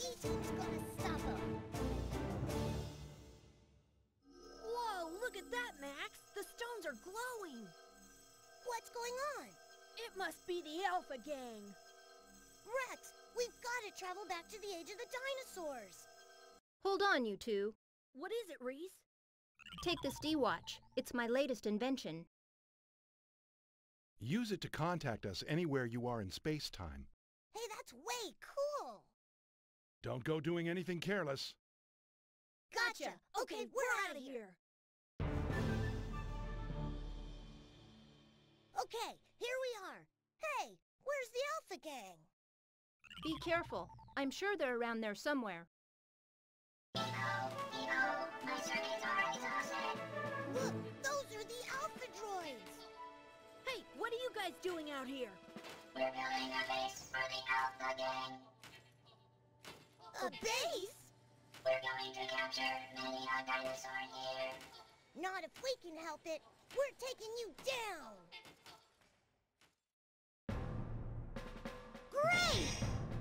Nothing's gonna stop him. Whoa, look at that, Max! The stones are glowing! What's going on? It must be the Alpha Gang! Rex, we've got to travel back to the age of the dinosaurs. Hold on, you two. What is it, Reese? Take this D-Watch. It's my latest invention. Use it to contact us anywhere you are in space-time. Hey, that's way cool! Don't go doing anything careless. Gotcha! Okay, we're out of here! Okay, here we are. Hey, where's the Alpha Gang? Be careful. I'm sure they're around there somewhere. Look, those are the Alpha droids! Hey, what are you guys doing out here? We're building a base for the Alpha Gang. A base? We're going to capture many a dinosaur here. Not if we can help it. We're taking you down! Great!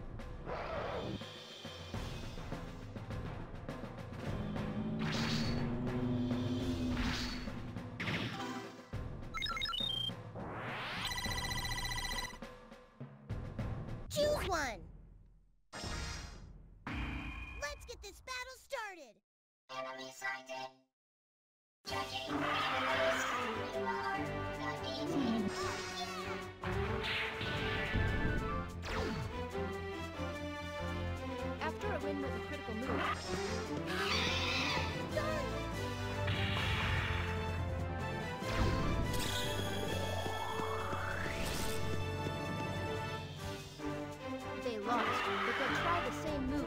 Choose one! Let's get this battle started! Enemy sighted. Checking enemies. You are the B team. After a win with a critical move, they lost, but they'll try the same move.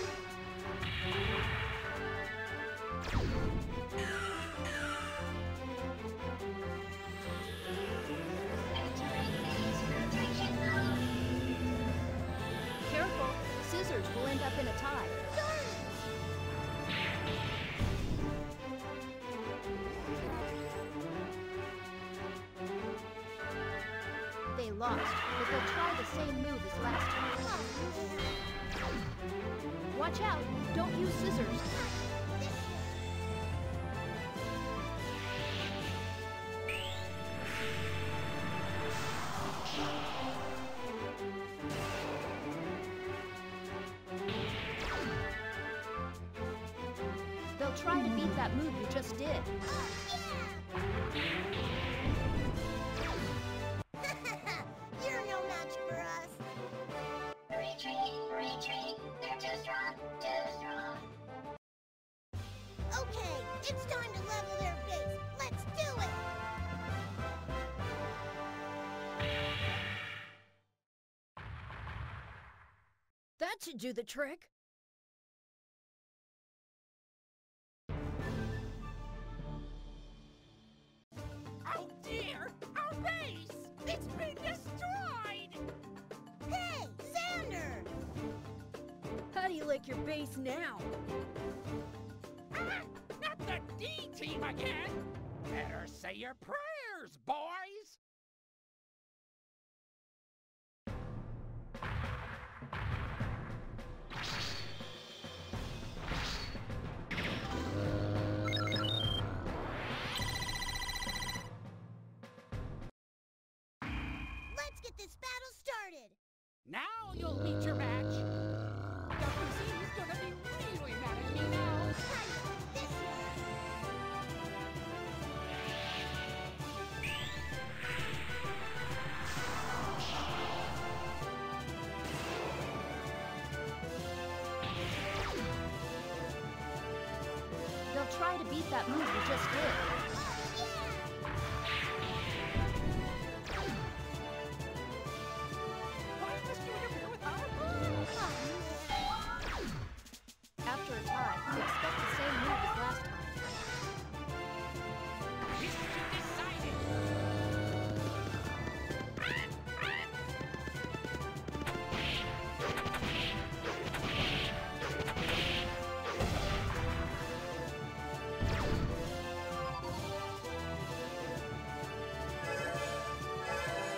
Entering base protection mode. Careful, scissors will end up in a tie. They lost, but they'll try the same move as last time. Watch out! Don't use scissors! They'll try to beat that move you just did. You're no match for us. Retreat, retreat. They're too strong, too strong. Okay, it's time to level their base. Let's do it! That should do the trick. Oh dear! Our base! It's been destroyed! Hey, Xander! How do you like your base now? Ah! Not the D team again! Better say your prayers, boys! Let's get this battle started! Now you'll meet your match! Dr. Z is gonna be really mad at me now! This They'll try to beat that move you just did. Why must you interfere with our moves? After a tie, expect the same move as last time. Mission decided!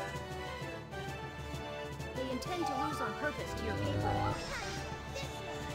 They intend to lose on purpose to your paper. This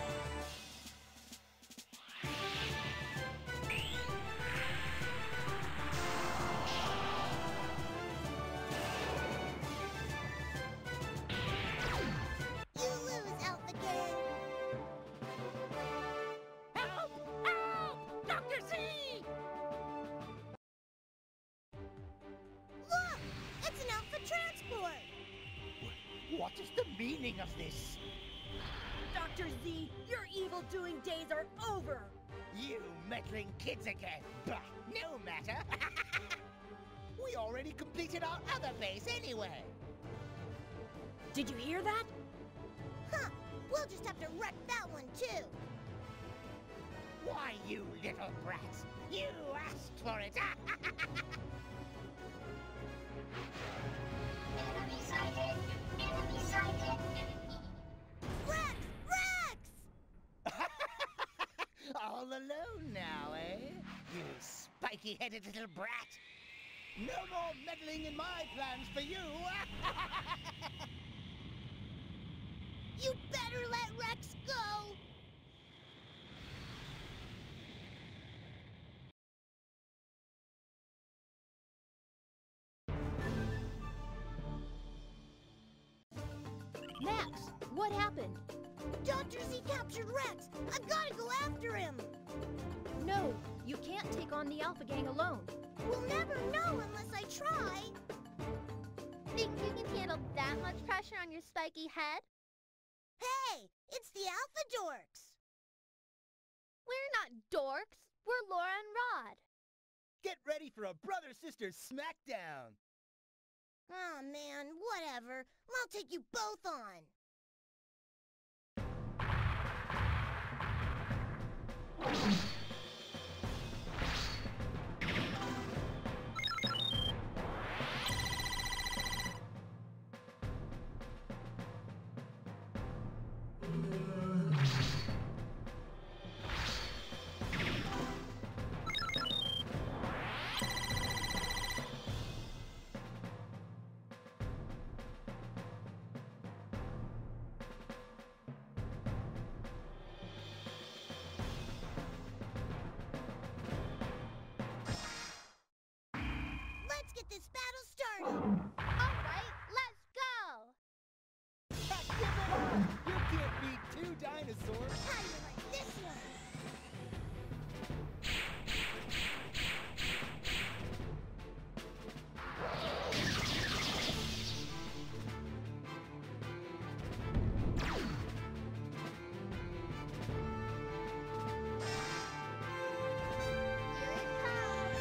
transport! What is the meaning of this? Dr. Z, your evil doing days are over! You meddling kids again! Bah, no matter! We already completed our other base anyway! Did you hear that? Huh, we'll just have to wreck that one too! Why, you little brats! You asked for it! Enemy sighted! Enemy sighted! Rex! Rex! All alone now, eh? You spiky-headed little brat! No more meddling in my plans for you! You better let Rex go! Max, what happened? Dr. Z captured Rex! I've gotta go after him! No, you can't take on the Alpha Gang alone. We'll never know unless I try! Think you can handle that much pressure on your spiky head? Hey! It's the Alpha Dorks! We're not dorks. We're Laura and Rod. Get ready for a brother-sister smackdown! Aw, man, whatever. I'll take you both on! Let's get this battle started! All right, let's go. Give it up! You can't beat two dinosaurs! How do you like this one? Here it comes.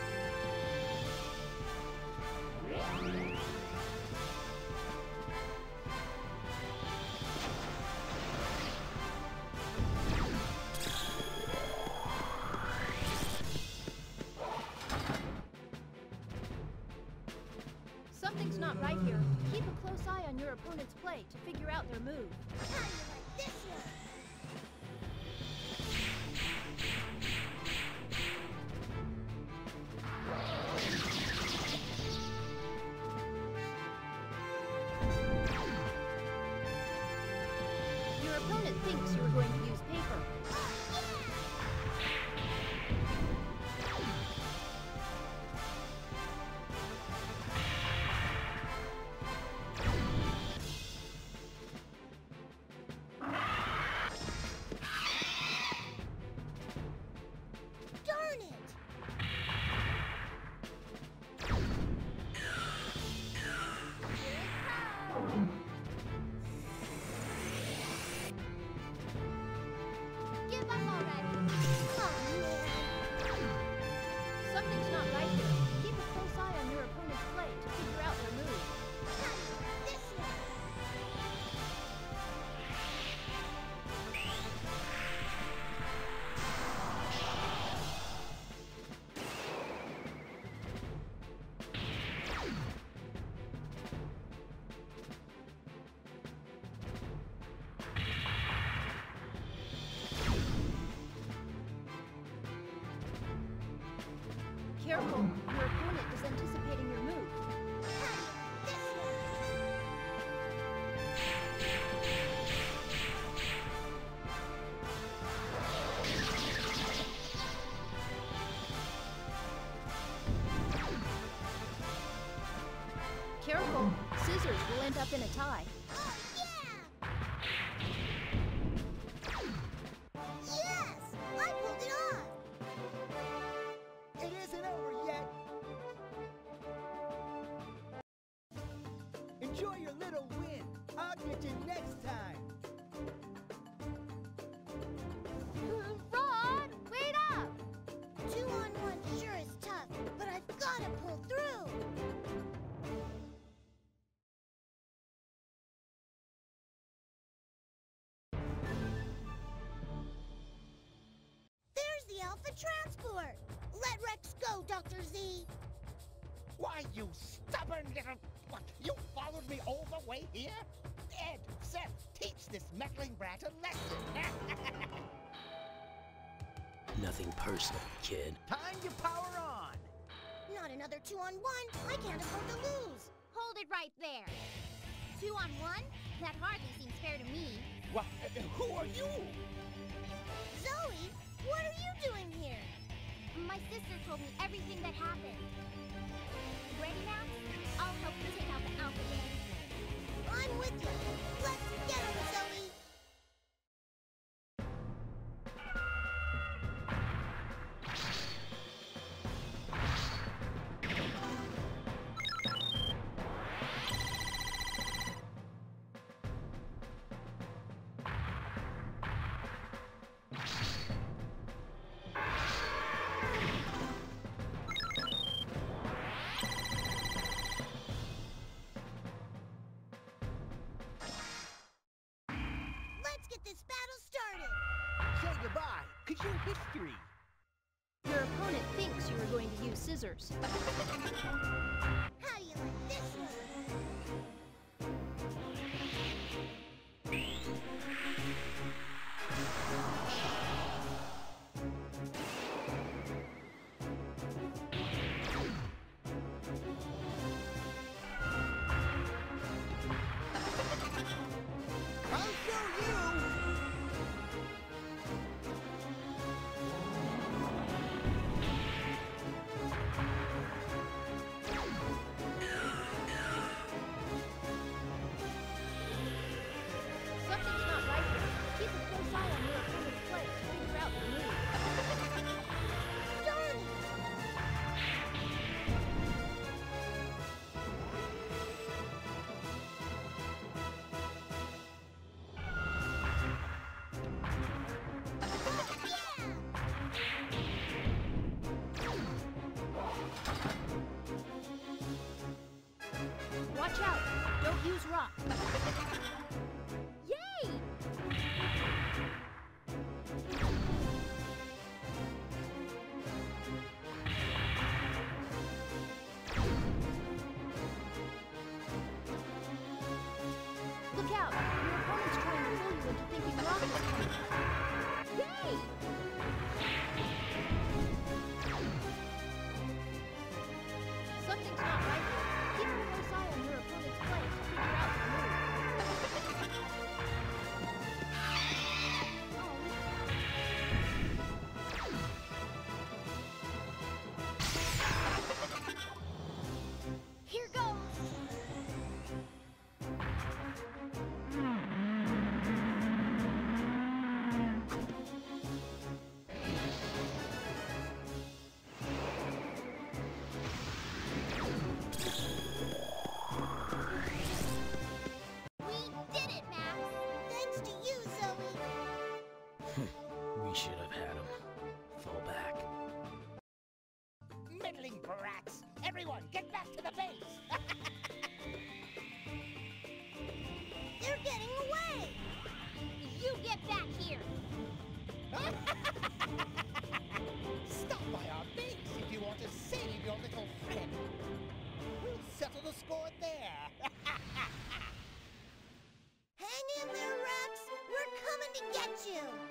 Something's not right here. Keep a close eye on your opponent's play to figure out their move. How do you like this one? Your opponent thinks you are going to use paper. Darn it! Give up already. Oh, man. Something's not right here. Keep a close eye on your opponent's play to figure out their move. How do you like this one? Careful, your opponent is anticipating your move. How do you like this one? Careful, scissors will end up in a tie. Oh, yeah! Yes! I pulled it off! It isn't over yet! the transport. Let Rex go, Dr. Z. Why, you stubborn little... What, you followed me all the way here? Ed, Seth, teach this meddling brat a lesson. Nothing personal, kid. Time to power on. Not another 2-on-1. I can't afford to lose. Hold it right there. 2-on-1? That hardly seems fair to me. What? Who are you? Zoe, what are you doing here? My sister told me everything that happened. Ready now? I'll help you take out the Alpha Gang. I'm with you. Let's get him, Zoe. Let's get this battle started. Say goodbye, 'cause you're history. Your opponent thinks you were going to use scissors. How do you like this one? I'll show you. Something's not right here. Keep a close eye on your opponent's play to figure out the move. Darn it! Watch out! Don't use rock. Yay! Look out! Your opponent's trying to fool you into thinking rock is coming. Yay! Something's not right here. Keep a close eye on your opponent's play to figure out the move. Here goes! We did it, Max! Thanks to you, Zoe. We should have had him. Fall back. Meddling brats. Everyone, get back to the base. They're getting away. You get back here! Stop by our base if you want to save your little friend. We'll settle the score there. Hang in there, Rex. We're coming to get you.